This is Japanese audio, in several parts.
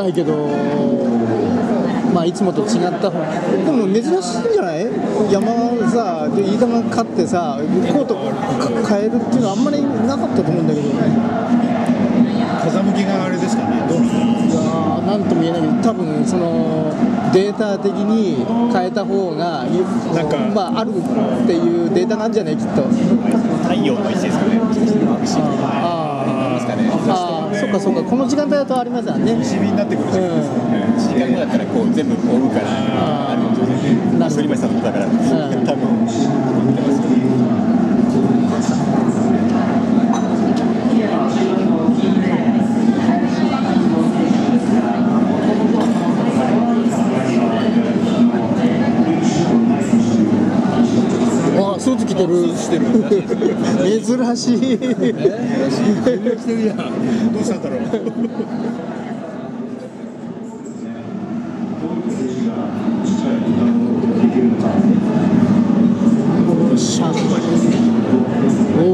ないけど、まあいつもと違った方でも珍しいんじゃない？山さで飯田が勝ってさコート変えるっていうのはあんまりなかったと思うんだけど、 風向きがあれですかね、どうなんだろう。 いやーなんとも言えないけど、多分そのデータ的に変えた方がなんかまああるっていうデータなんじゃないきっと。 太陽の位置ですかね。 ああ、そっかそっか、この時間帯だとありますよね。 西日になってくる時間ですよね。 1時間後だったらこう全部追うからあるんですよね。反町さんだから多分思ってますよね。 ああ、スーツ着てる。珍しい。 どうしたんだろう。 お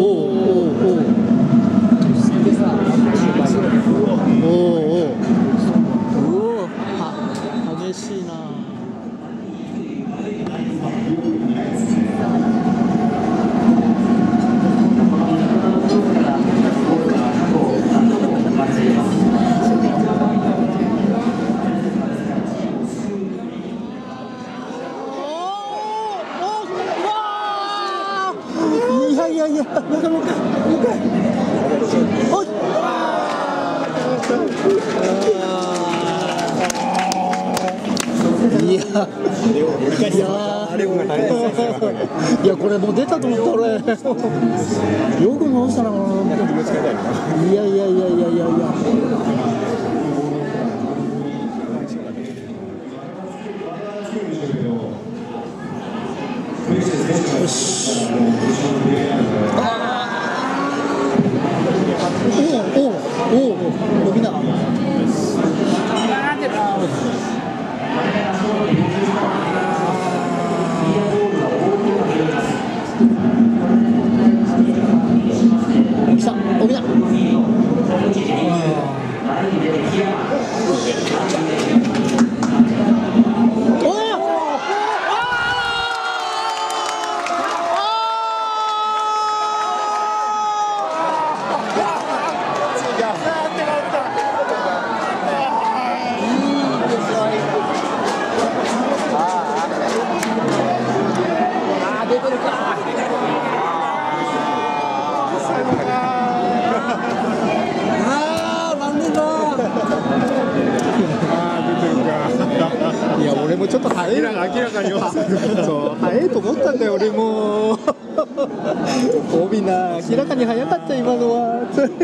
お、激しいな。いやいや、もう一回。おい。いやこれもう出たと思った俺。よく直したな。いや。よし。伸びな。いや俺もちょっと早い、明らかにそう早いと思ったんだよ俺も。帯な明らかに早かった今のは。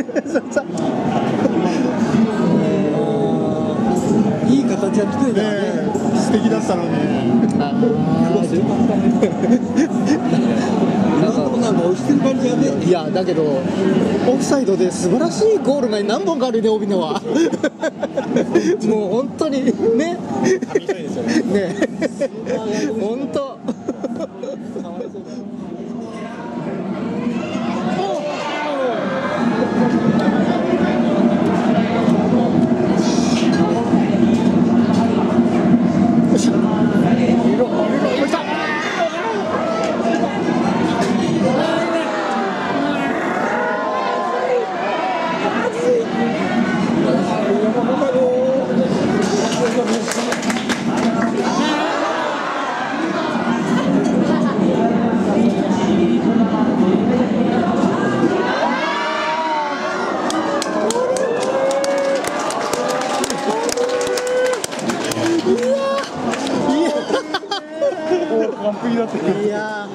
いい形は作れたね。 素敵だったのに。 なんか押してる感じがね。いやだけどオフサイドで素晴らしいゴールが何本かあるね帯野は。もう本当にね。ね。本当。完璧だった。いや